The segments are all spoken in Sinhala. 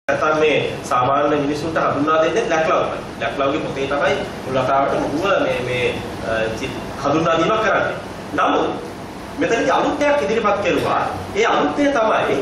නැත්නම් මේ සාමාන්‍ය මිනිසුන්ට හඳුන්වා දෙන්නේ බ්ලැක් ලව්. බ්ලැක් ලව්ගේ පොතේ තමයි මුලතාවට මොහුව මේ හඳුන්වා දීමක් කරන්නේ. නමුත් මෙතනදී අලුත් දෙයක් ඉදිරිපත් කරුවා. ඒ අලුත් දේ තමයි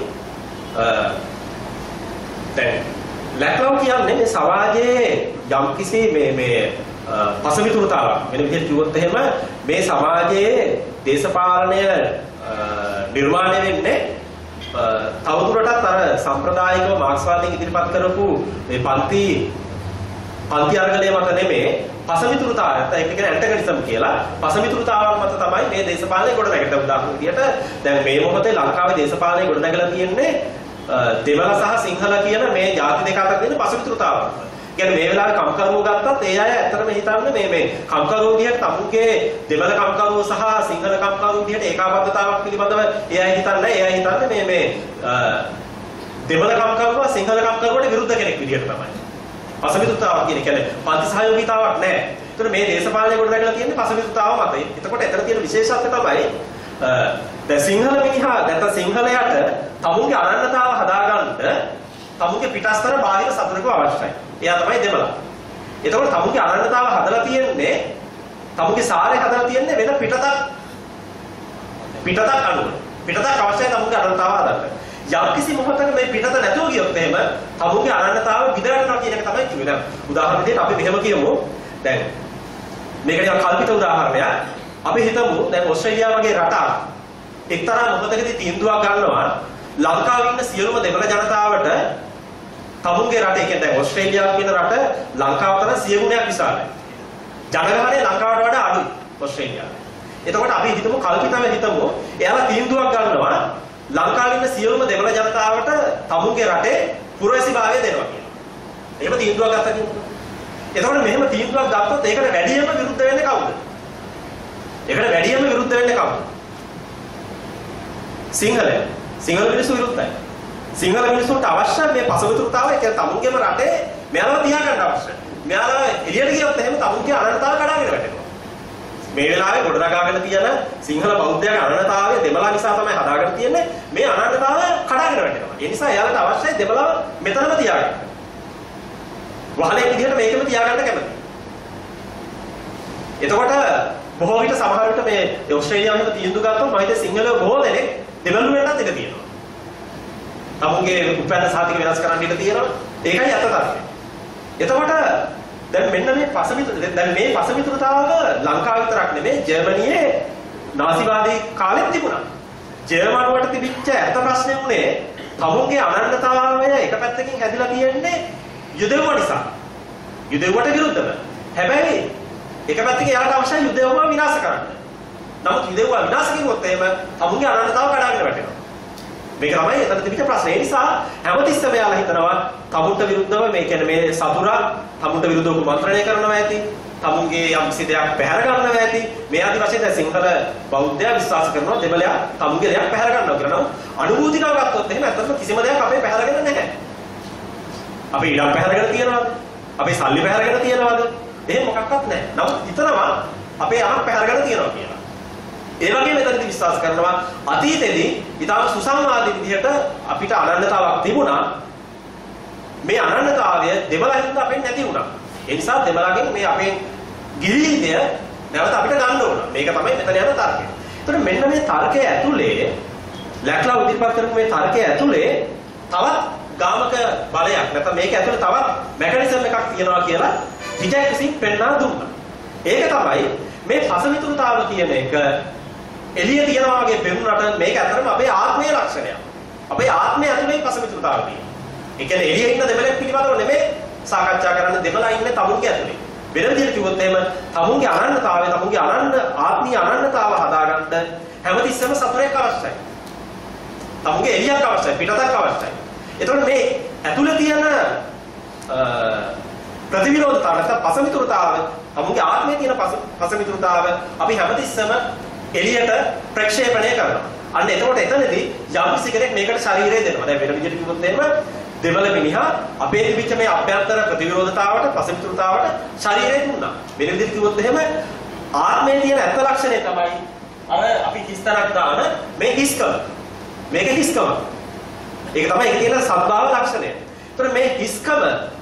දැන් බ්ලැක් ලව් කියන්නේ මේ සමාජයේ යම්කිසි මේ පසමිතුරුතාවක් වෙන විදිහට කිව්වොත් එහෙම මේ සමාජයේ දේශපාලනය නිර්මාණය වෙන්නේ තවදුරටත් අර සම්ප්‍රදායිකව මාක්ස්වාදයෙන් ඉදිරිපත් කරපු මේ පන්ති අර්ගලයේ මත නෙමේ පසමිතුරුතාවය. නැත්නම් ඒක කියන්නේ ඇන්ටගනිසම් කියලා. පසමිතුරුතාවක් මත තමයි මේ දේශපාලනය ගොඩනැගෙට. උදාහරණ විදියට දැන් මේ මොහොතේ ලංකාවේ දේශපාලනය ගොඩනැගලා තියෙන්නේ දෙමළ සහ සිංහල කියන මේ ජාති දෙක අතර තියෙන පසමිතුරුතාවක්. කියන්නේ මේ වෙලාවේ කම්කරුවෝ ගත්තත් ඒ අය ඇත්තටම හිතන්නේ මේ කම්කරුවෝ විදිහට තමුන්ගේ දෙමළ කම්කරුවෝ සහ සිංහල කම්කරුවෝ විදිහට ඒකාබද්ධතාවක් පිළිබඳව ඒ අය හිතන්නේ ඒ අය හිතන්නේ මේ දෙමළ කම්කරුවා සිංහල කම්කරුවට විරුද්ධ කෙනෙක් විදිහට තමයි. පසමිතුරුතාවක් කියන්නේ පන්ති සහයෝගීතාවක් නැහැ. ඒතර මේ දේශපාලනය කොට නැගලා තියෙන්නේ පසමිතුරුතාව මතයි. එතකොට එතන තියෙන විශේෂත්වය තමයි දැන් සිංහල මිනිහා නැත්නම් සිංහලයට තමුන්ගේ අනන්‍යතාව හදාගන්න තමුන්ගේ පිටස්තර බාහිර සතුරකව අවශ්‍යයි. එයා තමයි දෙමළ. එතකොට තමුන්ගේ අනන්‍යතාව හදලා තියෙන්නේ තමුන්ගේ සාරය හදලා තියෙන්නේ වෙන පිටතක් අනුව. පිටතක් අවශ්‍යයි තමුන්ගේ අනන්‍යතාව හදන්න. යම්කිසි මොහොතක මේ පිටත නැතුව ගියොත් එහෙම තමුන්ගේ අනන්‍යතාව විදගන්නවා කියන එක තමයි කිව්වේ. දැන් උදාහරණ විදිහට අපි මෙහෙම කියමු. දැන් මේක නිකන් කල්පිත උදාහරණයක්. අපි හිතමු දැන් ඕස්ට්‍රේලියාව වගේ රටක් එක්තරා මොහොතකදී තීන්දුවක් ගන්නවා ලංකාවේ ඉන්න සියලුම දෙමළ ජනතාවට තමුන්ගේ රටේ කියන්නේ දැන් ඕස්ට්‍රේලියාව කියන රට ලංකාව තරම් 100 ගුණයක් විශාලයි. ජනගහනය ලංකාවට වඩා අඩුයි ඕස්ට්‍රේලියාවේ. එතකොට අපි හිතමු කල්පිතව හිතමු එයාලා තීන්දුවක් ගන්නවා ලංකාවේ ඉන්න සියලුම දෙමළ ජනතාවට තමුන්ගේ රටේ පුරවැසිභාවය දෙනවා කියලා. එහෙම තීන්දුවක් ගත්තා කියමු. එතකොට මෙහෙම තීන්දුවක් ගත්තොත් ඒකට වැඩියෙන්ම විරුද්ධ වෙන්නේ කවුද? ඒකට වැඩියෙන්ම විරුද්ධ වෙන්නේ කවුද? සිංහල මිනිස්සු විරුද්ධයි. සිංහල මිනිස්සුන්ට අවශ්‍ය මේ පසවිතුරුතාවය කියන්නේ තමුන්ගේම රටේ මෙයාලව තියාගන්න අවශ්‍යයි. මෙයාලව එළියට ගියොත් එහෙම තමුන්ගේ අනන්‍යතාව කඩාගෙන වැටෙනවා. මේ වෙලාවේ ගොඩනගාගෙන තියෙන සිංහල බෞද්ධයාගේ අනන්‍යතාවය දෙමළ නිසා තමයි හදාගෙන තියෙන්නේ. මේ අනන්‍යතාවය කඩාගෙන වැටෙනවා. ඒ නිසා එයාලට අවශ්‍යයි දෙමළව මෙතනම තියාගන්න. වහලේ විදිහට මේකම තියාගන්න කැමතියි. එතකොට බොහෝ විට සමහර විට මේ ඕස්ට්‍රේලියාවේ තීන්දුව ගත්තොත් මම හිතේ සිංහලව බොහෝ දෙනෙක් දෙමළ වෙන්නත් ඉඩ තියෙනවා. තමුන්ගේ උපැන්න සාතික වෙනස් කරන්න ඉඩ තියෙනවා. ඒකයි අත තත්ත්වය. එතකොට දැන් මෙන්න මේ පසමිතුරුතාව ලංකාව විතරක් නෙමෙයි ජර්මනියේ නාසිවාදී කාලෙත් තිබුණා. ජර්මනුවට තිබිච්ච ඇත්ත ප්‍රශ්නේ උනේ තමුන්ගේ අනන්‍යතාවය එක පැත්තකින් හැදිලා තියෙන්නේ යුදෙව්ව නිසා. යුදෙව්වට විරුද්ධව. හැබැයි එක පැත්තකින් යාට අවශ්‍යයි යුදෙව්ව විනාශ කරන්න. නමුත් යුදෙව්ව විනාශ කිව්වොත් එහෙම තමුන්ගේ අනන්‍යතාව කඩාගෙන වැටෙනවා. මේක තමයි එතන තිබිච්ච ප්‍රශ්නේ. ඒ නිසා හැමතිස්සෙම යාලා හිතනවා තමුන්ට විරුද්ධව මේ කියන්නේ මේ සතුරා තමුන්ට විරුද්ධව කුමන්ත්‍රණය කරනවා ඇති. තමුන්ගේ යම්කිසි දෙයක් පැහැර ගන්නවා ඇති. මේ ආදි වශයෙන් දැන් සිංහල බෞද්ධයා විශ්වාස කරනවා දෙමළයා තමුන්ගේ දෙයක් පැහැර ගන්නවා කියලා. නමුත් අනුභූතිකව ගත්තොත් එහෙම ඇත්තටම කිසිම දෙයක් අපේ පැහැරගෙන නැහැ. අපි ඉඩම් පැහැරගෙන තියනවාද? අපේ සල්ලි පැහැරගෙන තියනවාද? එහෙම මොකක්වත් නැහැ. නමුත් හිතනවා අපේ යමක් පැහැරගෙන තියනවා කියලා. ඒ වගේම මෙතනදී විශ්වාස කරනවා අතීතයේදී ඊටම සුසංවාදී විදිහට අපිට අනන්‍යතාවක් තිබුණා. මේ අනන්‍යතාවය දෙමළහින්ද අපෙන් නැති වුණා. ඒ නිසා දෙමළගෙන් මේ අපේ ගිලිහිදය නැවත අපිට ගන්න ඕන. මේක තමයි මෙතන යන තර්කය. ඒතකොට මෙන්න මේ තර්කය ඇතුලේ ලැක්ලා ඉදිරිපත් කරපු මේ තර්කය ඇතුලේ තවත් ගාමක බලයක් නැත්නම් මේක ඇතුලේ තවත් මෙකැනිසම් එකක් තියෙනවා කියලා ඩිජැක් විසින් පෙන්වා දුන්නා. ඒක තමයි මේ පසමිතුරුතාව කියන එක එළිය තියනවා වගේ පෙනුනට මේක ඇත්තටම අපේ ආත්මීය ලක්ෂණයක්. අපේ ආත්මය ඇතුලේ පසමිතුරුතාව තියෙනවා. ඒ කියන්නේ එළියේ ඉන්න දෙමළෙක් පිළිබඳව නෙමෙයි සාකච්ඡා කරන්නේ දෙමළා ඉන්නේ තමුන්ගේ ඇතුලේ. වෙන විදිහට කිව්වොත් එහෙම තමුන්ගේ අනන්‍යතාවය තමුන්ගේ ආත්මීය අනන්‍යතාව හදාගන්න හැමතිස්සෙම සතුරෙක් අවශ්‍යයි. තමුන්ගේ එළියක් අවශ්‍යයි, පිටතක් අවශ්‍යයි. එතකොට මේ ඇතුලේ තියෙන ප්‍රතිවිරෝධතාව නැත්නම් පසමිතුරුතාව තමුන්ගේ ආත්මයේ තියෙන පසමිතුරුතාව අපි හැමතිස්සෙම එළියට ප්‍රක්ෂේපණය කරනවා. අන්න එතකොට එතනදී යම් කිසි කෙනෙක් මේකට ශරීරය දෙනවා. දැන් වෙන විදිහට කිව්වොත් එහෙම දෙමළ මිනිහා අපේ තිබිච්ච මේ අභ්‍යන්තර ප්‍රතිවිරෝධතාවට පසමිතුරුතාවට ශරීරය දුන්නා. වෙන විදිහට කිව්වොත් එහෙම ආත්මයේ තියෙන ඇත්ත ලක්ෂණය තමයි අර අපි හිස්තනක් දාන මේ හිස්කම. මේක හිස්කම. ඒක තමයි ඒකේ තියෙන සත්භාව ලක්ෂණය. ඒතර මේ හිස්කම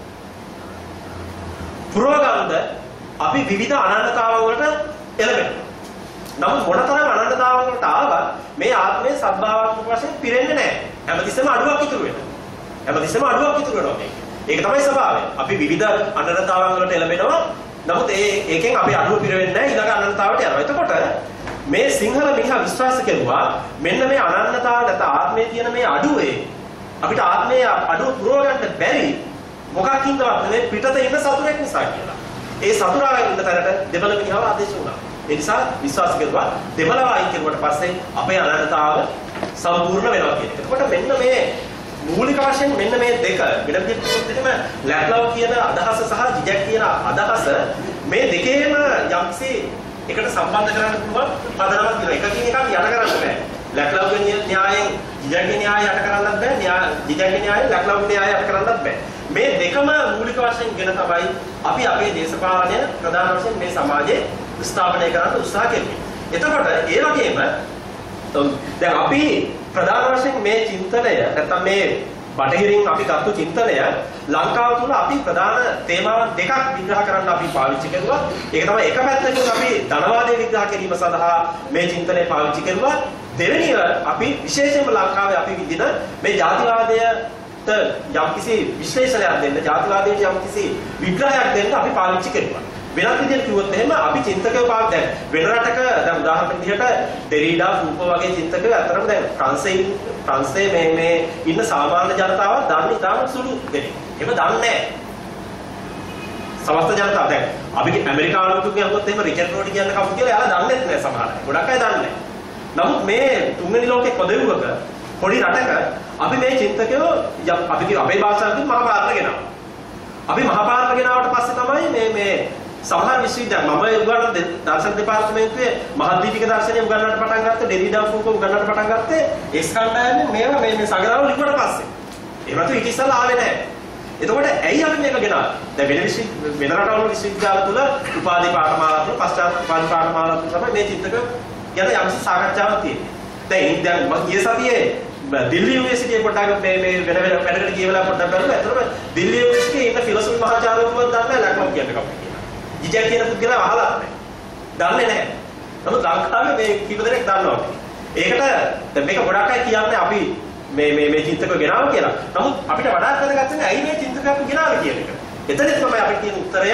පුරවගන්න අපි විවිධ අනන්‍යතාවයන් වලට එළඹෙනවා. නමුත් මොනතරම් අනන්‍යතාවයන් වලට ආවත් මේ ආත්මයේ සබ්භාවාත්මක වශයෙන් පිරෙන්නේ නැහැ. හැමතිස්සෙම අඩුවක් ඉතුරු වෙනවා. හැමතිස්සෙම අඩුවක් ඉතුරු වෙනවා මේක. ඒක තමයි ස්වභාවය. අපි විවිධ අනන්‍යතාවයන් වලට එළඹෙනවා. නමුත් ඒකෙන් අපි අඩුව පිරෙන්නේ නැහැ. ඊළඟ අනන්‍යතාවට යනවා. එතකොට මේ සිංහල මිනිහා විශ්වාස කරුවා මෙන්න මේ අනන්‍යතාව නැත ආත්මයේ තියෙන මේ අඩුවේ අපිට ආත්මයේ අඩුව පුරව ගන්න බැරි මොකක්ින්දවත් නෙවෙයි පිටත ඉන්න සතුරෙක් නිසා කියලා. ඒ සතුරාගෙන් ඉන්න තැනට දෙමළ මිනිහව ආදේශ වුණා. ඒ නිසා විශ්වාස කරුවා දෙමළ වයින් කෙරුවට පස්සේ අපේ අනන්‍යතාව සම්පූර්ණ වෙනවා කියන එක. එතකොට මෙන්න මේ මූලික වශයෙන් මෙන්න මේ දෙක වෙන විදිහට එහෙම ලැප්ලව් කියන අදහස සහ ජිජැක් කියන අදහස මේ දෙකේම යම්කිසි එකට සම්බන්ධ කරන්න පුළුවන් පදනමක් තියෙනවා. එකකින් එකක් යට කරන්න බෑ. ලැප්ලව්ගේ න්‍යායෙන් ජිජැක්ගේ න්‍යාය යට කරන්නත් බෑ. ජිජැක්ගේ න්‍යායෙන් ලැප්ලව්ගේ න්‍යාය යට කරන්නත් බෑ. මේ දෙකම මූලික වශයෙන් ගෙන තමයි අපි අපේ දේශපාලනය ප්‍රධාන වශයෙන් මේ සමාජයේ ස්ථාපනය කරන්න උත්සාහ කෙරුවේ. එතකොට ඒ වගේම දැන් අපි ප්‍රධාන වශයෙන් මේ චින්තනය නැත්නම් මේ බටහිරින් අපි ගත්ත චින්තනය ලංකාව තුළ අපි ප්‍රධාන තේමාවන් දෙකක් විග්‍රහ කරන්න අපි පාවිච්චි කරුවා. ඒක තමයි එක පැත්තකින් අපි ධනවාදය විග්‍රහ කිරීම සඳහා මේ චින්තනය පාවිච්චි කරුවා. දෙවෙනිව අපි විශේෂයෙන්ම ලංකාවේ අපි විඳින මේ ජාතිවාදයට යම්කිසි විශ්ලේෂණයක් දෙන්න, ජාතිවාදයට යම්කිසි විග්‍රහයක් දෙන්න අපි පාවිච්චි කරුවා. වෙනත් විදිහට කිව්වොත් එහෙම අපි චින්තකයෝ පාවිච්චි දැන් වෙන රටක දැන් උදාහරණ විදිහට ඩෙරිඩා ෆූකෝ වගේ චින්තකයෝ අතරම දැන් ප්‍රංශයේ මේ ඉන්න සාමාන්‍ය ජනතාව දන්නේ ඉතාම සුළු දෙනෙක්. එහෙම දන්නේ නැහැ. සමස්ත ජනතාව දැන් අපි ඇමරිකානුත් කියනකොට එහෙම රිචඩ් රෝඩි කියන කවුද කියලා එයාලා දන්නේ නැහැ සමහර අය. ගොඩක් අය දන්නේ නැහැ. නමුත් මේ තුන්වෙනි ලෝකයේ පොදෙව්වක පොඩි රටක අපි මේ චින්තකයෝ අපි කිය අපේ භාෂාවෙන් මහා පාරට ගෙනාවා. අපි මහා පාරට ගෙනාවට පස්සේ තමයි මේ සමහර විශ්වවිද්‍යාල මම උගන්වන දර්ශන දෙපාර්තමේන්තුවේ මහද්වීපික දර්ශනය උගන්වන්නට පටන් ගත්තේ ඩෙරිඩා ෆූකෝ උගන්වන්නට පටන් ගත්තේ එස්කන්ඩායන්නේ මේවා මේ සංග්‍රහවල ලිව්වට පස්සේ. එහෙම නැතු ඊට ඉස්සෙල්ලා ආවේ නැහැ. එතකොට ඇයි අපි මේක ගෙනාවේ? දැන් වෙන රටවල විශ්වවිද්‍යාල තුල උපාධි පාඨමාලා තුල පශ්චාත් උපාධි පාඨමාලා තුල තමයි මේ චින්තක ගැන යම්කිසි සාකච්ඡාවක් තියෙන්නේ. දැන් මම ගිය සතියේ දිල්ලි යුනිවර්සිටියේ පොඩ්ඩක් මේ වෙන වැඩකට කියවලා පොඩ්ඩක් බලුවා. ඒතරම දිල්ලි යුනිවර්සිටියේ ඉන්න ෆිලොසොෆි මහාචාර්යවරුන්වත් දන්නේ නැහැ ලක්ම කියන්නේ කවුද කියලා. ජිජැක් කියන පුද්ගලයා අහලා නැහැ. දන්නේ නැහැ. නමුත් ලංකාවේ මේ කීප දෙනෙක් දන්නවා. ඒකට දැන් මේක ගොඩක් අය කියන්නේ අපි මේ චින්තක ගෙනාවා කියලා. නමුත් අපිට වඩාත් වැදගත් වෙන්නේ ඇයි මේ චින්තක අපි ගෙනාවේ කියන එක. එතනදි තමයි අපිට තියෙන උත්තරය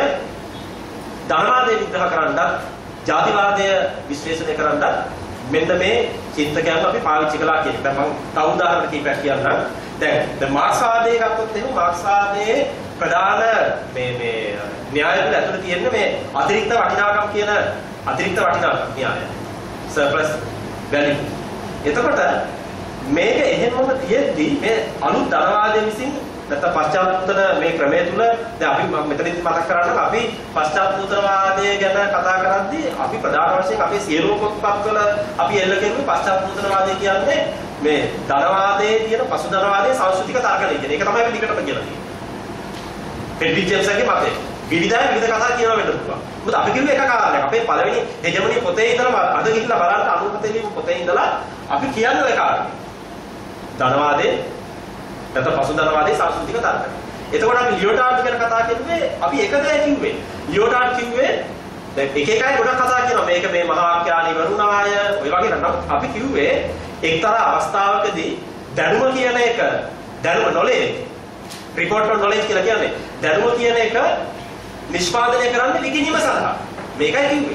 ධනවාදය විග්‍රහ කරන්නත්, ජාතිවාදය විශ්ලේෂණය කරන්නත් මෙන්න මේ චින්තකයන් අපි පාවිච්චි කළා කියන එක. දැන් මම තව උදාහරණ කිහිපයක් කියන්නම්. දැන් මාක්ස්වාදයේ ගත්තොත් එහෙනම් මාක්ස්වාදයේ ප්‍රධාන මේ න්‍යාය වල ඇතුළේ තියෙන මේ අතිරික්ත වටිනාකම් කියන අතිරික්ත වටිනාකම් න්‍යාය. Surplus value. එතකොට මේක එහෙමම තියෙද්දි මේ අලුත් ධනවාදයේ විසින් නැත්නම් පශ්චාත්තුතන මේ ක්‍රමය තුල දැන් අපි මෙතනදී මතක් කරගන්න අපි පශ්චාත්තුතනවාදය ගැන කතා කරද්දී අපි ප්‍රධාන වශයෙන් අපේ සියලුම පොත්පත්වල අපි එල්ල කෙරුවේ පශ්චාත්තුතනවාදය කියන්නේ මේ ධනවාදයේ තියෙන පසු ධනවාදයේ සංස්කෘතික තර්කණය කියන එක තමයි අපි දිගටම කියලා තියෙන්නේ. ෆෙඩ්රික් ජේම්ස්ගේ මතය. විවිධ කතා කියනවා වෙන්න පුළුවන්. මොකද අපි කිව්වේ එක කාරණයක්. අපේ පළවෙනි හෙජමනි පොතේ ඉඳලා අද ගිහිල්ලා බලන්න අනුපතේලිම පොතේ ඉඳලා අපි කියන්නේ ඒ කාරණේ. ධනවාදයේ නැත්නම් පසු ධනවාදයේ සංස්කෘතික තර්කය. එතකොට අපි ලියෝටාඩ් ගැන කතා කරුවේ අපි එක දෙයක් කිව්වේ. ලියෝටාඩ් කිව්වේ දැන් එක එකයි ගොඩක් කතා කරනවා. මේක මේ මහා ආඛ්‍යානී වරුණාය ඔය වගේ නම් අපි කිව්වේ එක්තරා අවස්ථාවකදී දැනුම කියන එක දැනුම නොලෙජ් report on knowledge කියලා කියන්නේ දැනුම කියන එක නිෂ්පාදනය කරන්න විකිණීම සඳහා. මේකයි කිව්වේ.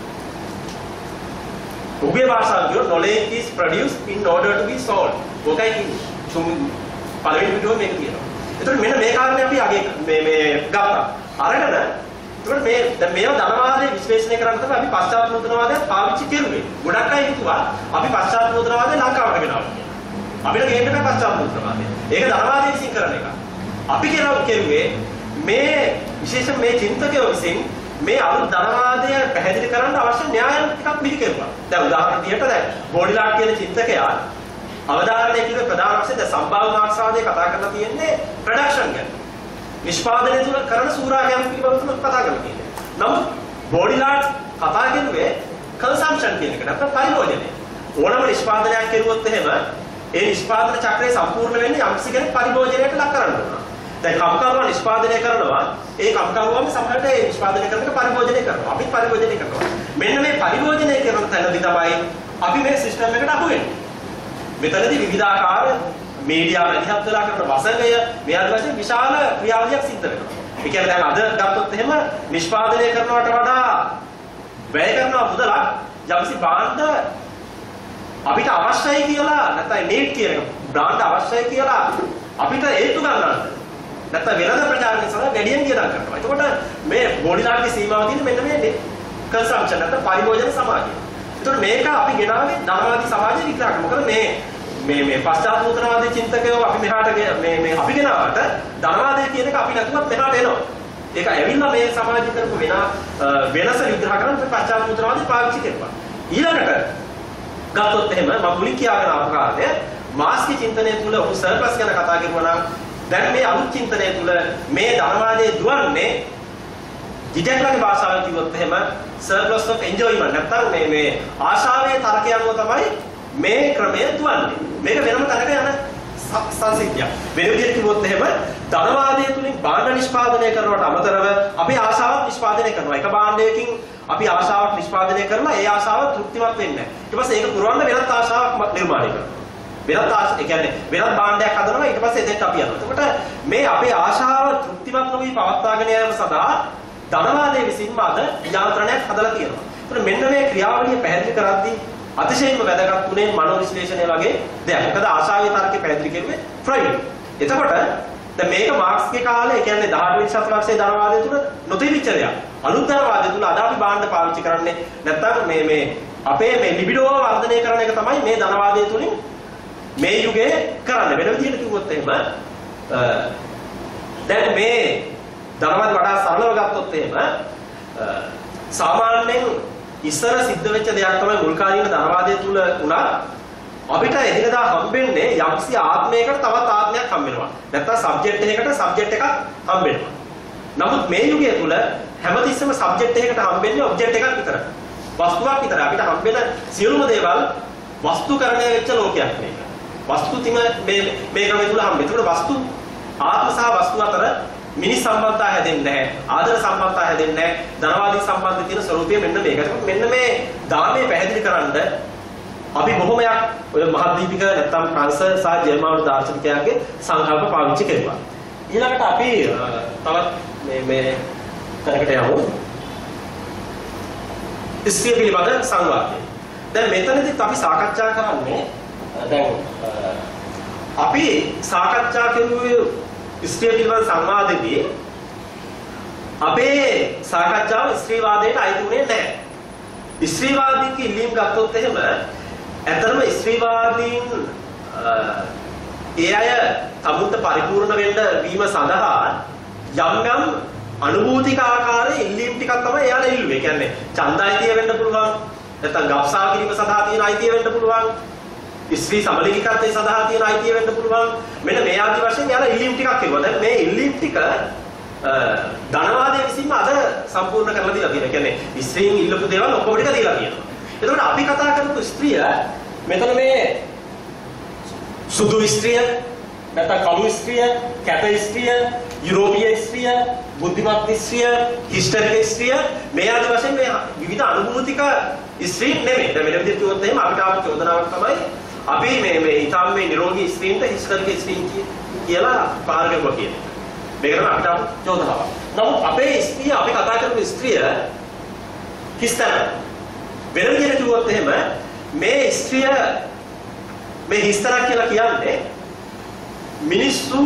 උගේ භාෂාවෙන් කියොත් knowledge is produced in order to be sold. ඔකයි කිව්වේ. පළවෙනි වීඩියෝ මේක කියනවා. එතකොට මෙන්න මේ කාරණේ අපි අගේ මේ ගත්තා. අරගෙන එතකොට මේ දැන් මේවා ධනවාදයේ විශ්ලේෂණය කරන්න තමයි අපි පශ්චාත් නූතනවාදය පාවිච්චි කරුවේ. ගොඩක් අය හිතුවා අපි පශ්චාත් නූතනවාදය ලංකාවට ගෙනාවා කියලා. අපිට ගේන්න බෑ පශ්චාත් නූතනවාදය. ඒක ධනවාදයේ විසින් කරන එක. අපි කෙරුවේ මේ විශේෂයෙන් මේ චින්තකයෝ විසින් මේ අලුත් ධනවාදය පැහැදිලි කරන්න අවශ්‍ය න්‍යායන් ටිකක් පිළිකරුවා. දැන් උදාහරණ විදිහට දැන් බෝඩිලාට් කියන චින්තකයා අවධාරණය කිව්ව ප්‍රධාන වශයෙන් දැන් සම්භාව්‍ය මාක්ස්වාදයේ කතා කරලා තියෙන්නේ ප්‍රොඩක්ෂන් ගැන. නිෂ්පාදනය තුළ කරන සූරාගෑම් පිළිබඳව කතා කරලා තියෙන්නේ. නමුත් බෝඩිලාට් කතා කරුවේ කන්සම්ප්ෂන් කියන එක නැත්නම් පරිභෝජනය. ඕනම නිෂ්පාදනයක් කරුවොත් එහෙම ඒ නිෂ්පාදන චක්‍රය සම්පූර්ණ වෙන්නේ යම්කිසි කෙනෙක් පරිභෝජනයට ලක් කරන්න ඕන. දැන් කම්කරුවා නිෂ්පාදනය කරනවා. ඒ කම්කරුවාම සමහරට ඒ නිෂ්පාදනය කරන එක පරිභෝජනය කරනවා. අපි පරිභෝජනය කරනවා. මෙන්න මේ පරිභෝජනය කරන තැනදී තමයි අපි මේ සිස්ටම් එකට අහු වෙන්නේ. මෙතනදී විවිධාකාර මීඩියා මැදිහත් වෙලා කරන වසඟය මේ ආදි වශයෙන් විශාල ක්‍රියාවලියක් සිද්ධ වෙනවා. ඒ කියන්නේ දැන් අද ගත්තොත් එහෙම නිෂ්පාදනය කරනවට වඩා වැය කරන මුදලක් යම්සි භාණ්ඩ අපිට අවශ්‍යයි කියලා නැත්නම් නීට් කියන එක බ්‍රාන්ඩ් අවශ්‍යයි කියලා අපිට හේතු ගන්නවද? නැත්නම් වෙළඳ ප්‍රචාරණය සඳහා වැඩියෙන් වියදම් කරනවා. එතකොට මේ බෝඩිලාගේ සීමාව තියෙන මෙන්න මේ කන්සම්ප්ෂන් නැත්නම් පරිභෝජන සමාජය. එතකොට මේක අපි ගෙනාවේ ධනවාදී සමාජය විතරක්. මොකද මේ පශ්චාත් නූතනවාදී චින්තකයෝ අපි මෙහාට මේ අපි ගෙනාවට ධනවාදය කියන එක අපි නැතුවත් මෙහාට එනවා. ඒක ඇවිල්ලා මේ සමාජය කරපු වෙනස විග්‍රහ කරන්න පශ්චාත් නූතනවාදී පාවිච්චි කරනවා. ඊළඟට ගත්තොත් එහෙම මම මුලින් කියාගෙන ආපු කාරණය මාස්ගේ චින්තනය තුළ ඔහු සර්ප්ලස් ගැන කතා කරනවා නම් දැන් මේ අලුත් චින්තනය තුළ මේ ධනවාදයේ දුවන්නේ ඩිටෙක්ටර්ගේ භාෂාවෙන් කිව්වොත් එහෙම සර්ප්ලස් ඔෆ් එන්ජොයිමන්ට් නැත්නම් මේ ආශාවේ තරකය අනුව තමයි මේ ක්‍රමය දුවන්නේ. මේක වෙනම තැනක යන සංසිද්ධියක්. වෙන විදිහට කිව්වොත් එහෙම ධනවාදයේ තුලින් භාණ්ඩ නිෂ්පාදනය කරනවට අමතරව අපි ආශාවක් නිෂ්පාදනය කරනවා. එක භාණ්ඩයකින් අපි ආශාවක් නිෂ්පාදනය කරලා ඒ ආශාව තෘප්තිමත් වෙන්නේ නැහැ. ඊට පස්සේ ඒක පුරවන්න වෙනත් ආශාවක් නිර්මාණය කරනවා. ඒ කියන්නේ වෙනත් භාණ්ඩයක් හදනවා ඊට පස්සේ එතෙන්ට අපි යනවා. එතකොට මේ අපේ ආශාව තෘප්තිමත් නොවි පවත්වාගෙන යාම සඳහා ධනවාදයේ විසින්ම අද යාන්ත්‍රණයක් හදලා තියෙනවා. ඒකට මෙන්න මේ ක්‍රියාවලිය පැහැදිලි කරද්දී අතිශයින්ම වැදගත් උනේ මනෝ විශ්ලේෂණය වගේ දෙයක්. මොකද ආශාවේ තර්කේ පැහැදිලි කරුවේ ෆ්‍රොයිඩ්. එතකොට දැන් මේක මාක්ස්ගේ කාලේ, ඒ කියන්නේ 18 වෙනි ශතවර්ෂයේ ධනවාදය තුල නොතිබිච්ච දෙයක්. අලුත් ධනවාදය තුල අද අපි භාණ්ඩ පාවිච්චි කරන්නේ නැත්නම් මේ අපේ මේ ලිබිඩෝව වර්ධනය කරන එක තමයි මේ ධනවාදය තුලින් මේ යුගයේ කරන්නේ. වෙන විදිහට කිව්වොත් එහෙම දැන් මේ ධනවාද වඩා සරලව ගත්තොත් එහෙම සාමාන්‍යයෙන් ඉස්සර සිද්ධ වෙච්ච දෙයක් තමයි මුල් කාලීන ධනවාදය තුල උනා අපිට එදිනදා හම්බෙන්නේ යම්සි ආත්මයකට තවත් ආත්මයක් හම්බ වෙනවා. නැත්නම් සබ්ජෙක්ට් එකකට සබ්ජෙක්ට් එකක් හම්බ වෙනවා. නමුත් මේ යුගය තුල හැමතිස්සෙම සබ්ජෙක්ට් එකකට හම්බෙන්නේ ඔබ්ජෙක්ට් එකක් විතරයි. වස්තුවක් විතරයි. අපිට හම්බෙන සියලුම දේවල් වස්තුකරණය වෙච්ච ලෝකයක් මේක. වස්තු තිම මේ ක්‍රමය තුල හම්බෙන්නේ. ඒකට වස්තු ආත්ම සහ වස්තු අතර මිනිස් සම්බන්ධතා හැදෙන්නේ නැහැ. ආදර සම්බන්ධතා හැදෙන්නේ නැහැ. ධනවාදී සම්බන්ධය තියෙන ස්වરૂපය මෙන්න මේක. මෙන්න මේ ධාමයේ පැහැදිලි කරන්න අපි බොහොමයක් ඔය මහද්වීපික නැත්නම් ප්‍රංශ සහ ජර්මන් දාර්ශනිකයන්ගේ සංකල්ප පාවිච්චි කරනවා. ඊළඟට අපි තවත් මේ තැනකට යමු. ස්ත්‍රිය පිළිබඳ සංවාදය. දැන් මෙතනදිත් අපි සාකච්ඡා කරන්නේ දැන් අපි සාකච්ඡා කරුවේ ස්ත්‍රිය පිළිබඳ සංවාදයේදී අපේ සාකච්ඡාව ස්ත්‍රීවාදයට අයිති වුණේ නැහැ. ස්ත්‍රීවාදීන්ගේ ඉල්ලීම් ගත්තොත් එහෙම ඇත්තටම ස්ත්‍රීවාදීන් ඒ අය තමුන්ට පරිපූර්ණ වෙන්න වීම සඳහා යම් අනුභූතික ආකාරයේ ඉල්ලීම් ටිකක් තමයි එයාලා ඉල්ලුවේ. ඒ කියන්නේ ඡන්දයිතිය වෙන්න පුළුවන්. නැත්නම් ගබ්සා කිරීම සඳහා තියෙන අයිතිය වෙන්න පුළුවන්. ස්ත්‍රී සමලිංගිකත්වයේ සඳහා තියෙන අයිතිය වෙන්න පුළුවන්. මෙන්න මේ ආදි වශයෙන් එයාලා ඉල්ලීම් ටිකක් කෙරුවා. දැන් මේ ඉල්ලීම් ටික ධනවාදයේ විසින්ම අද සම්පූර්ණ කරලා දීලා තියෙනවා. ඒ කියන්නේ ස්ත්‍රීන් ඉල්ලපු දේවල් ඔක්කොම ටික දීලා තියෙනවා. එතකොට අපි කතා කරපු ස්ත්‍රිය මෙතන මේ සුදු ස්ත්‍රිය, නැත්නම් කළු ස්ත්‍රිය, කැත ස්ත්‍රිය, යුරෝපීය ස්ත්‍රිය, බුද්ධිමත් ස්ත්‍රිය, හිස්ටරික ස්ත්‍රිය මේ ආදි වශයෙන් මේ විවිධ අනුභූතික ස්ත්‍රීන් නෙමෙයි. දැන් මෙන්න විදිහට කිව්වොත් එහෙම අපිට ආපු චෝදනාවක් තමයි අපි මේ ඊටාම මේ නිරෝගී ස්ත්‍රීන්ට හිස්ටරික ස්ත්‍රීන් කියලා පහර කරුවා කියන්නේ. මේක තමයි අපිට ආපු චෝදනාවක්. නමුත් අපේ ස්ත්‍රිය අපි කතා කරපු ස්ත්‍රිය හිස්තර වෙන විදිහට කිව්වොත් එහෙම මේ ස්ත්‍රිය මේ හිස්තරක් කියලා කියන්නේ මිනිස්සු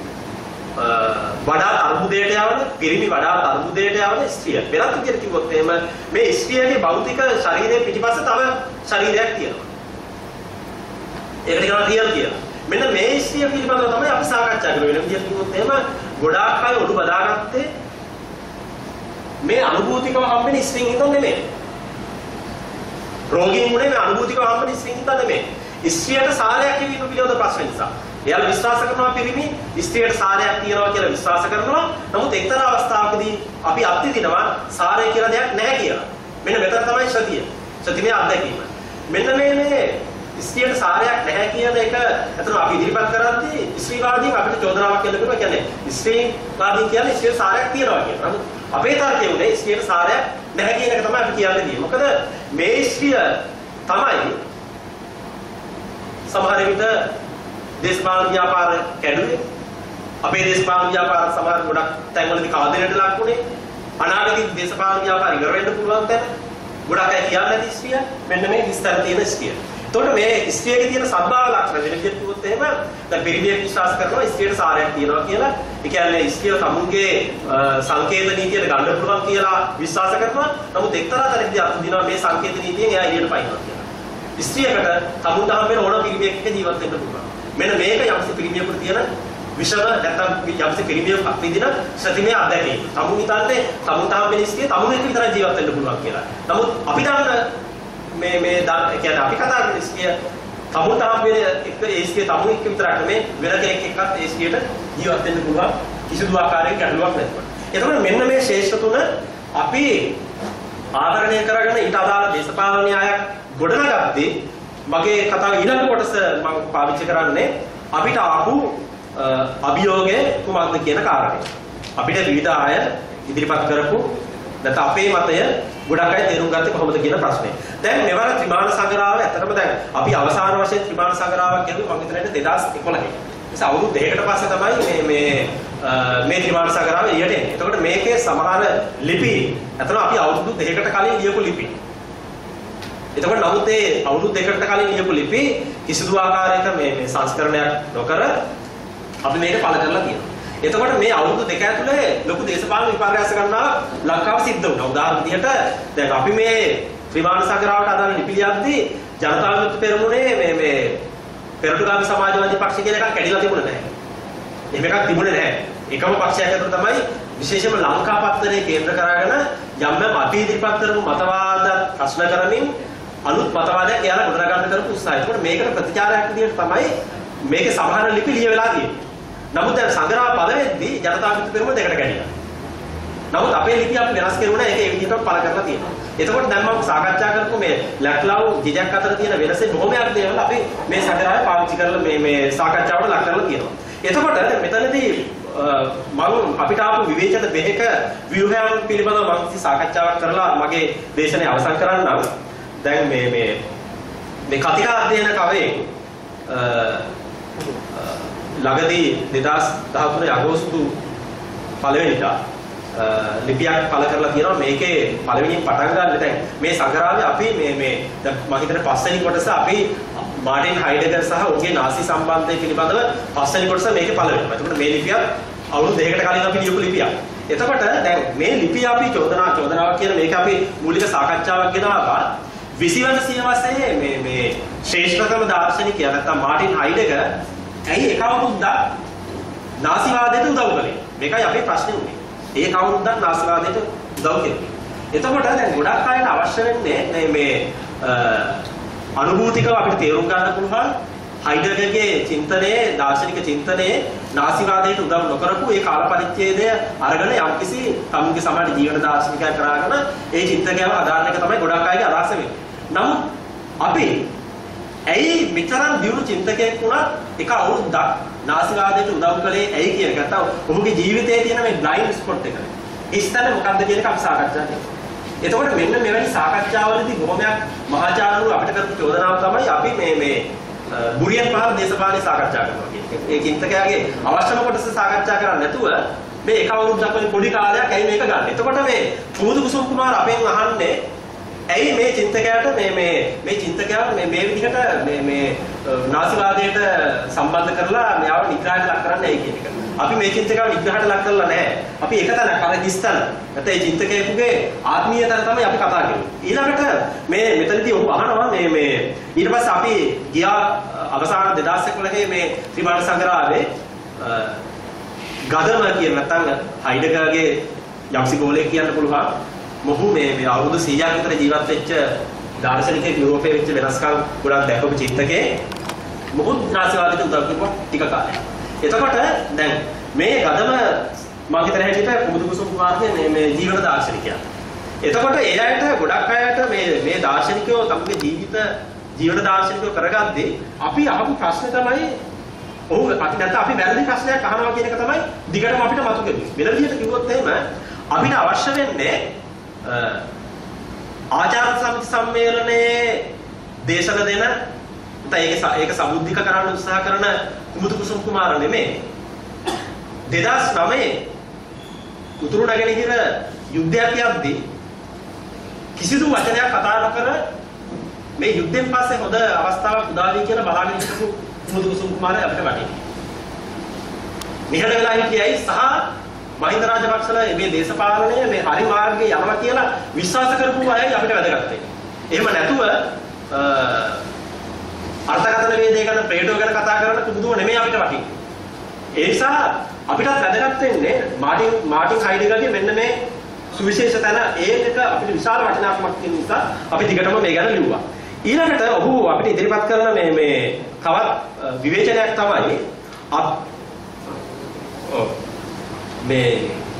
වඩා අර්බුදයට යවන, පිරිමි වඩා අර්බුදයට යවන ස්ත්‍රිය. වෙනත් විදිහට කිව්වොත් එහෙම මේ ස්ත්‍රියගේ භෞතික ශරීරයේ පිටිපස්ස තව ශරීරයක් තියෙනවා. ඒකට කියනවා රියල් කියලා. මෙන්න මේ ස්ත්‍රිය පිළිබඳව තමයි අපි සාකච්ඡා කරන්නේ. වෙන විදිහට කිව්වොත් එහෙම ගොඩාක් අය ඔඩු බදාගත්තේ මේ අනුභූතිකව හම්බෙන ස්ත්‍රීන් හින්දා නෙමෙයි. රෝගීන් වුණේ මේ අනුභූතිකව හම්බෙන ස්ත්‍රීන් හින්දා නෙමෙයි. ස්ත්‍රියට සාරයක් කිවීම පිළිබඳ ප්‍රශ්න නිසා. එයාලා විශ්වාස කරනවා පිරිමි ස්ත්‍රියට සාරයක් තියනවා කියලා විශ්වාස කරනවා. නමුත් එක්තරා අවස්ථාවකදී අපි අත්විඳිනවා සාරය කියලා දෙයක් නැහැ කියලා. මෙන්න මෙතන තමයි සතිය. සතිමේ අත්දැකීම. මෙන්න මේ ස්ත්‍රියට සාරයක් නැහැ කියන එක අතන අපි ඉදිරිපත් කරද්දී ස්ත්‍රීවාදීන් අපිට චෝදනාවක් කියලා කියනවා. කියන්නේ ස්ත්‍රීවාදීන් කියන්නේ ස්ත්‍රියට සාරයක් තියනවා කියන. නමුත් අපේ තර්කය උනේ ස්ත්‍රියට සාරයක් නැහැ කියන එක තමයි අපි කියන්නේ. මොකද මේ ස්ත්‍රිය තමයි සමහර විට දේශපාලන ව්‍යාපාර කැඩුවේ. අපේ දේශපාලන ව්‍යාපාර සමහර ගොඩක් තැන්වලදී කාදරයට ලක් වුණේ. අනාගතයේ දේශපාලන ව්‍යාපාර ඉවර වෙන්න පුළුවන් තැන ගොඩක් අය කියන්නේ නැති ස්ත්‍රිය. මෙන්න මේ විස්තර තියෙන ස්ත්‍රිය. එතකොට මේ ස්ත්‍රියගේ තියෙන සද්භාව ලක්ෂණ වෙන විදිහට කිව්වොත් එහෙම දැන් පිරිමියෙක් විශ්වාස කරනවා ස්ත්‍රියට සාරයක් තියෙනවා කියලා. ඒ කියන්නේ ස්ත්‍රිය තමුන්ගේ සංකේත නීතියට ගන්න පුළුවන් කියලා විශ්වාස කරනවා. නමුත් එක්තරා තැනකදී අත් දිනවා මේ සංකේත නීතියෙන් එයා එළියට පයින්නවා කියලා. ස්ත්‍රියකට තමුන්ට හම් වෙන ඕන පිරිමියෙක් එක්ක ජීවත් වෙන්න පුළුවන්. මෙන්න මේක යම්සි පිරිමියෙකුට තියෙන විෂම නැත්නම් යම්සි පිරිමියෙක් අත්විඳින සතිමේ අත්දැකීම. තමුන් හිතන්නේ තමුන්ට හම් වෙන ස්ත්‍රිය තමුන් එක්ක විතරයි ජීවත් වෙන්න පුළුවන් කියලා. නමුත් අපි දන්න මේ කියන්නේ අපි කතා කරන ස්ත්‍රිය තමුන්ට හම් වෙන එක ඒ ස්ත්‍රිය තමුන් එක්ක විතරක් නෙමෙයි වෙන කෙනෙක් එක්කත් ඒ ස්ත්‍රියට ජීවත් වෙන්න පුළුවන් කිසිදු ආකාරයක ගැටලුවක් නැතිව. එතකොට මෙන්න මේ ශේෂ්ඨ තුන අපි ආදරණය කරගෙන ඊට අදාළ දේශපාලන න්‍යායක් ගොඩනගද්දී මගේ කතාවේ ඊළඟ කොටස මම පාවිච්චි කරන්නේ අපිට ආපු අභියෝගය කුමක්ද කියන කාරණේ. අපිට විවිධ අය ඉදිරිපත් කරපු නැත්නම් අපේ මතය ගොඩක් අය තේරුම් ගත්තේ කොහොමද කියන ප්‍රශ්නේ. දැන් මෙවර ත්‍රිමාන සංග්‍රහව ඇත්තටම දැන් අපි අවසාන වශයෙන් ත්‍රිමාන සංග්‍රහයක් ගෙවුවේ මම හිතන්නේ 2011. ඒ අවුරුදු දෙකකට පස්සේ තමයි මේ ත්‍රිමාන සංග්‍රහය එළියට එන්නේ. එතකොට මේකේ සමහර ලිපි ඇත්තටම අපි අවුරුදු දෙකකට කලින් ලියපු ලිපි. එතකොට නමුත් ඒ අවුරුදු දෙකකට කලින් ලියපු ලිපි කිසිදු ආකාරයක මේ සංස්කරණයක් නොකර අපි මේක පළ කරලා තියෙනවා. එතකොට මේ අවුරුදු දෙක ඇතුලේ ලොකු දේශපාලන විපර්යාස ගන්නවා ලංකාව සිද්ධ වුණා. උදාහරණ විදිහට දැන් අපි මේ ත්‍රිමාන සංග්‍රහයට අදාළ ලිපි ලියද්දී ජනතා විමුක්ති පෙරමුණේ මේ පෙරටුගාමී සමාජවාදී පක්ෂ කියන එකක් කැඩිලා තිබුණේ නැහැ. එහෙම එකක් තිබුණේ නැහැ. එකම පක්ෂයක් ඇතුළත තමයි විශේෂයෙන්ම ලංකා පත්තරේ කේන්ද්‍ර කරගෙන යම් අපි ඉදිරිපත් කරපු මතවාද ප්‍රශ්න කරමින් අලුත් මතවාදයක් එයාලා ගොඩනගන්න කරපු උත්සාහය. ඒකට මේකට ප්‍රතිචාරයක් විදිහට තමයි මේකේ සමහර ලිපි ලියවිලා තියෙන්නේ. නමුත් දැන් සංග්‍රහ පළවෙනිදී ජනතා විමුක්ති පෙරමුණ දෙකට කැඩිලා. නමුත් අපේ ලිපි අපි වෙනස් කරුණා ඒක ඒ විදිහටම පළ කරලා තියෙනවා. එතකොට දැන් මම සාකච්ඡා කරපු මේ ලැක්ලාව් ජිජක් අතර තියෙන වෙනසේ බොහොමයක් දේවල් අපි මේ සංග්‍රහය පාවිච්චි කරලා මේ සාකච්ඡාවට ලක් කරලා තියෙනවා. එතකොට මෙතනදී මම අපිට ආපු විවේචන දෙක ව්‍යුහයන් පිළිබඳව මම කිසි සාකච්ඡාවක් කරලා මගේ දේශනය අවසන් කරන්නම්. දැන් මේ කතිකා අධ්‍යයන කවේ ළඟදී 2013 අගෝස්තු 1 වෙනිදා ලිපියක් පළ කරලා තියෙනවා. මේකේ පළවෙනියෙන් පටන් ගන්න දැන් මේ සංග්‍රහයේ අපි මේ මම හිතන්නේ පස්වෙනි කොටස අපි මාටින් හයිඩෙගර් සහ ඔහුගේ නාසි සම්බන්ධය පිළිබඳව පස්වෙනි කොටස මේකේ පළ වෙනවා. එතකොට මේ ලිපිය අවුරුදු දෙකකට කලින් අපි ලියපු ලිපියක්. එතකොට දැන් මේ ලිපිය අපි චෝදනාවක් කියන මේක අපි මූලික සාකච්ඡාවක් ගෙනාවා. 20 වන සියවසේ මේ ශ්‍රේෂ්ඨතම දාර්ශනිකයා නැත්නම් මාටින් හයිඩෙගර් ඇයි එක අවුරුද්දක් නාසිවාදයට උදව් කළේ? මේකයි අපේ ප්‍රශ්නේ උනේ. ඒ කවුරුද්දක් නාසිවාදයට උදව් කෙරුවේ. එතකොට දැන් ගොඩක් අයට අවශ්‍ය වෙන්නේ මේ අනුභූතිකව අපිට තේරුම් ගන්න පුළුවන් හයිඩෙගර්ගේ චින්තනයේ දාර්ශනික චින්තනයේ නාසිවාදයට උදව් නොකරපු ඒ කාල පරිච්ඡේදය අරගෙන යම්කිසි තමුන්ගේ සමාජ ජීවන දාර්ශනිකයන් කරාගෙන ඒ චින්තකයව හදාරන එක තමයි ගොඩක් අයගේ අදහස වෙන්නේ. නමුත් අපි ඇයි මෙතරම් දියුණු චින්තකයෙක් වුණත් එක අවුරුද්දක් නාසිවාදයට උදව් කළේ ඇයි කියන එක නැත්නම් ඔහුගේ ජීවිතයේ තියෙන මේ බ්ලයින්ඩ් ස්පොට් එක. ඒ ස්ථානේ මොකක්ද කියන එක අපි සාකච්ඡා කරනවා. එතකොට මෙන්න මෙවැනි සාකච්ඡාවලදී බොහොමයක් මහාචාර්යවරු අපිට කරපු චෝදනාව තමයි අපි මේ බුරියන් පාර දේශපාලනේ සාකච්ඡා කරනවා කියන්නේ. ඒ චින්තකයාගේ අවශ්‍යම කොටස සාකච්ඡා කරන්නේ නැතුව මේ එක අවුරුද්දක් වගේ පොඩි කාලයක් ඇයි මේක ගන්න. එතකොට මේ කුමුදු කුසුම් කුමාර අපෙන් අහන්නේ ඇයි මේ චින්තකයාට මේ චින්තකයා මේ විදිහට මේ නාසිවාදයට සම්බන්ධ කරලා මෙයාව නිග්‍රහයට ලක් කරන්නේ ඇයි කියන එක. අපි මේ චින්තකයාව නිග්‍රහයට ලක් කරලා නැහැ. අපි එක තැනක් අර හිස්තන. නැත්නම් මේ චින්තකයෙකුගේ ආත්මීයතන තමයි අපි කතා කරන්නේ. ඊළඟට මෙතනදී ඔහු අහනවා මේ ඊට පස්සේ අපි ගියා අවසාන 2011 මේ ත්‍රිමාන සංග්‍රහයේ ගදම කියන නැත්නම් හයිඩෙගර්ගේ යම්සි ගෝලයක් කියන්න පුළුවන්. මොහු මේ අවුරුදු 100ක් විතර ජීවත් වෙච්ච දාර්ශනිකයෙක් යුරෝපයේ වෙච්ච වෙනස්කම් ගොඩක් දැකපු චින්තකේ මොහු නාසිවාදයට උදව් කරපුවා ටික කාලයක්. එතකොට දැන් මේ ගදම මම හිතන හැටියට කුමුදු කුසුම් කුමාරගේ මේ ජීවන දාර්ශනිකයා. එතකොට ඒ අයට ගොඩක් අයට මේ දාර්ශනිකයෝ තමගේ ජීවන දාර්ශනිකව කරගද්දී අපි අහපු ප්‍රශ්නේ තමයි ඔව් අපි නැත්නම් අපි වැරදි ප්‍රශ්නයක් අහනවා කියන එක තමයි දිගටම අපිට මතුවෙන්නේ. වෙන විදිහට කිව්වොත් එහෙම අපිට අවශ්‍ය වෙන්නේ ආචාර සමිති සම්මේලනයේ දේශන දෙන ඒක සමුද්දික කරන්න උත්සාහ කරන කුමුදු කුසුම් කුමාර නෙමෙයි. 2009 උතුරු නැගෙනහිර යුද්ධයක් යද්දී කිසිදු වචනයක් කතා නොකර මේ යුද්ධෙන් පස්සේ හොඳ අවස්ථාවක් උදා වෙයි කියලා බලාගෙන හිටපු කුමුදු කුසුම් කුමාරය අපිට වටිනවා. නිහඬ වෙලා හිටියයි සහ මහින්ද රාජපක්ෂලා මේ දේශපාලනය මේ හරි මාර්ගයේ යනවා කියලා විශ්වාස කරපු අයයි අපිට වැදගත් වෙන්නේ. එහෙම නැතුව අර්ථකථන වේදේ ගැන ප්‍රේටෝ ගැන කතා කරන කුමුදුව නෙමෙයි අපිට වටින්නේ. ඒ නිසා අපිටත් වැදගත් වෙන්නේ මාටින් හයිඩෙගර්ගේ මෙන්න මේ සුවිශේෂ තැන ඒක අපිට විශාල වටිනාකමක් තියෙන නිසා අපි දිගටම මේ ගැන ලිව්වා. ඊළඟට ඔහු අපිට ඉදිරිපත් කරන මේ තවත් විවේචනයක් තමයි මේ